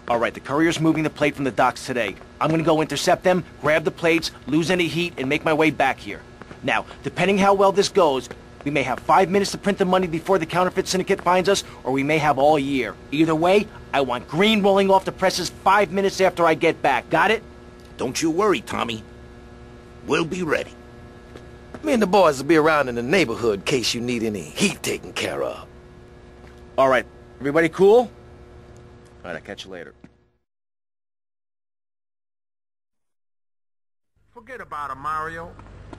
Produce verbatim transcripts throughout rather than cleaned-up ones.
All right, the courier's moving the plate from the docks today. I'm gonna go intercept them, grab the plates, lose any heat, and make my way back here. Now, depending how well this goes, we may have five minutes to print the money before the counterfeit syndicate finds us, or we may have all year. Either way, I want green rolling off the presses five minutes after I get back. Got it? Don't you worry, Tommy. We'll be ready. Me and the boys will be around in the neighborhood in case you need any heat taken care of. All right, everybody cool? All right, I'll catch you later. Forget about it, Mario.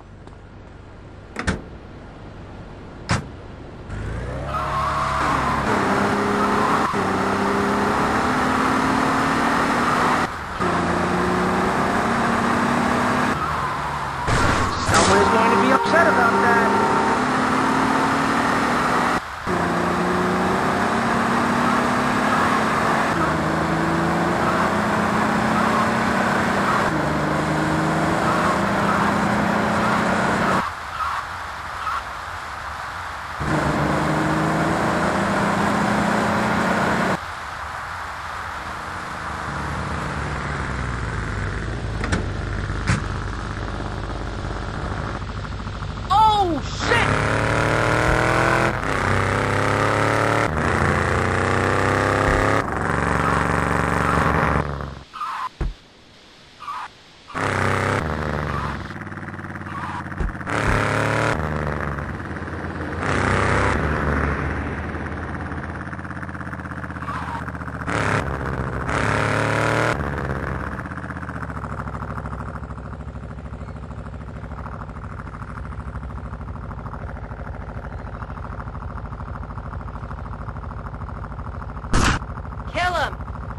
Someone is going to be upset about that. Kill him!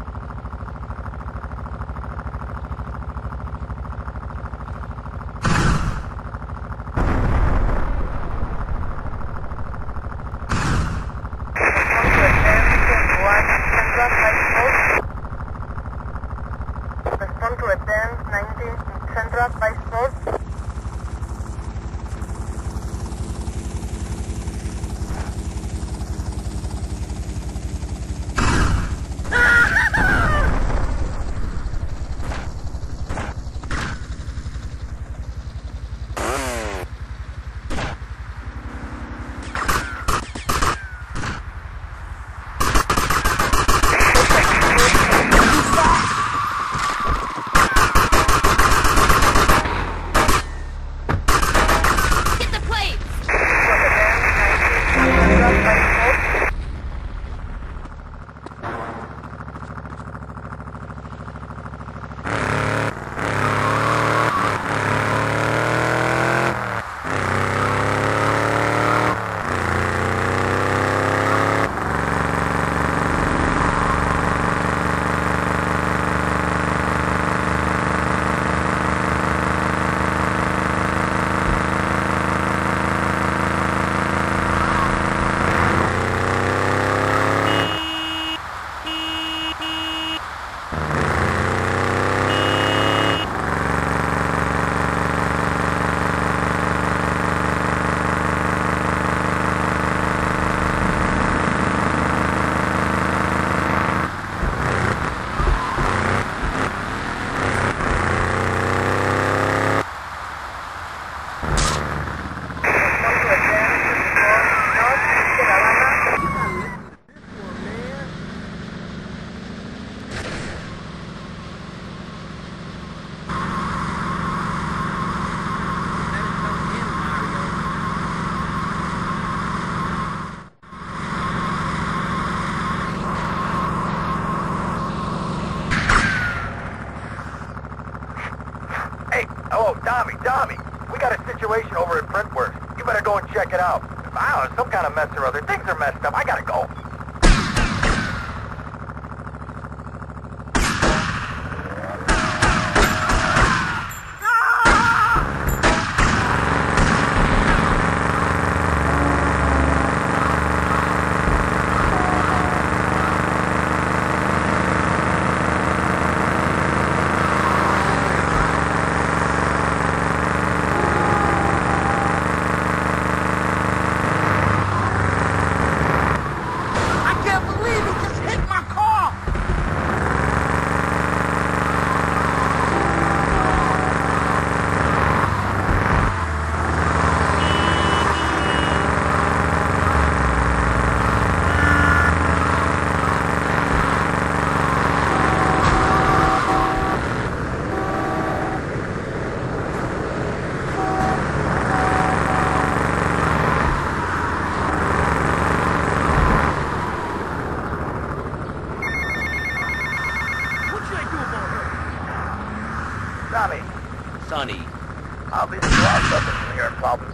Respond to advance nineteen Central Vice Road. Oh, Tommy, Tommy, we got a situation over at Printworks. You better go and check it out. I don't know, some kind of mess or other. Things are messed up. I gotta go.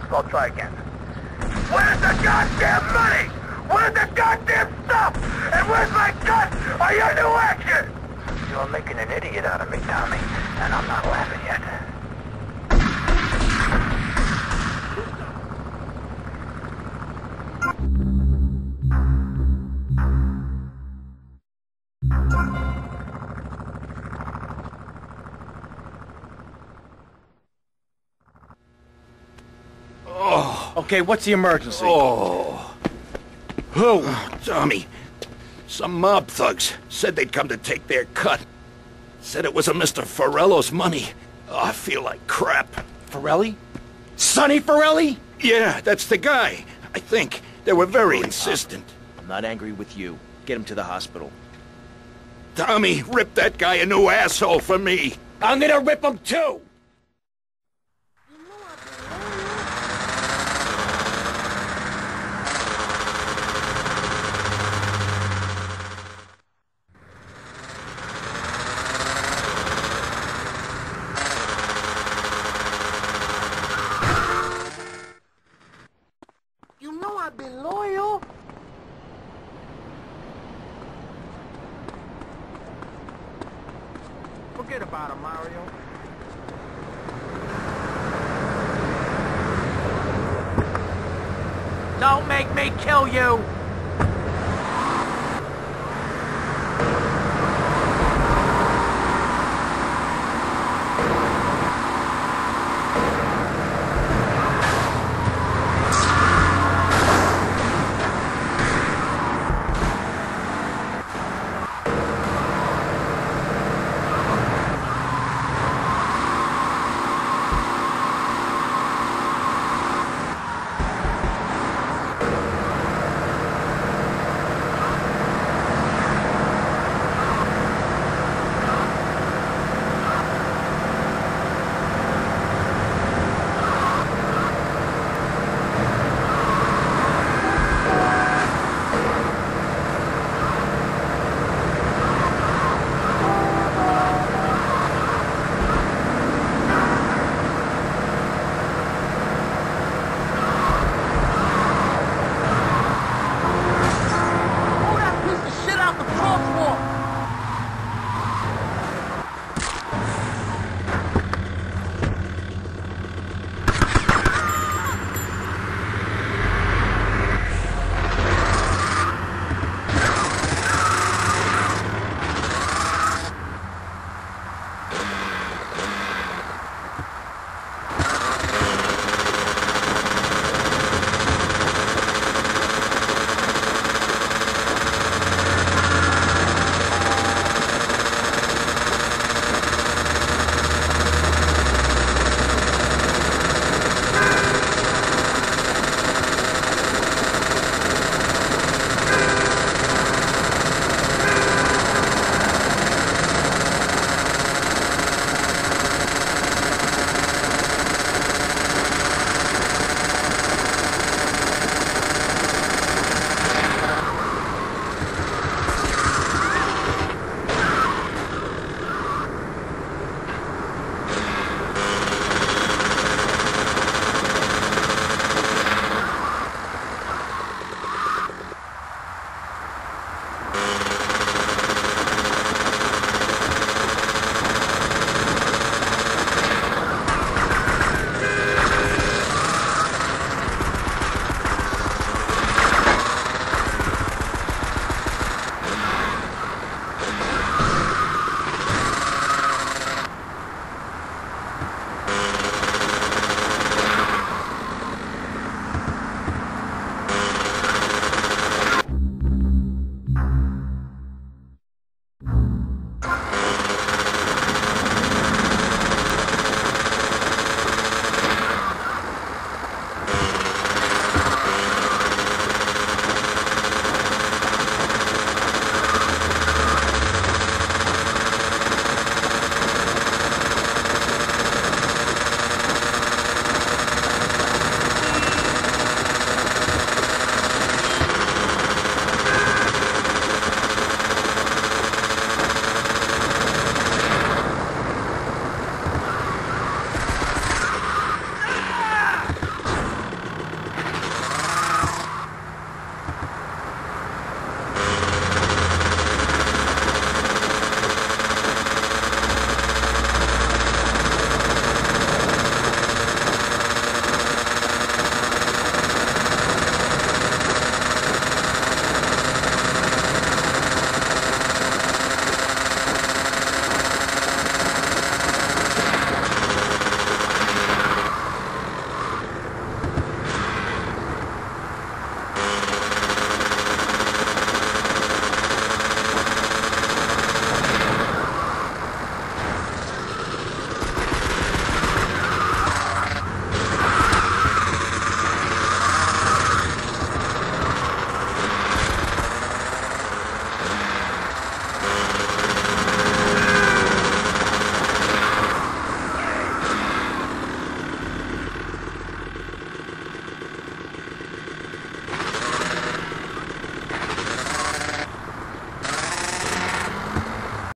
so I'll try again. Where's the goddamn money? Where's the goddamn stuff? And where's my gun? Are you new action? You're making an idiot out of me, Tommy, and I'm not laughing yet. Okay, what's the emergency? Oh. Oh, Tommy. Some mob thugs said they'd come to take their cut. Said it was a Mister Forello's money. Oh, I feel like crap. Forelli? Sonny Forelli? Yeah, that's the guy. I think. They were very insistent. I'm not angry with you. Get him to the hospital. Tommy, rip that guy a new asshole for me. I'm gonna rip him too! You know I've been loyal. Forget about him, Mario. Don't make me kill you!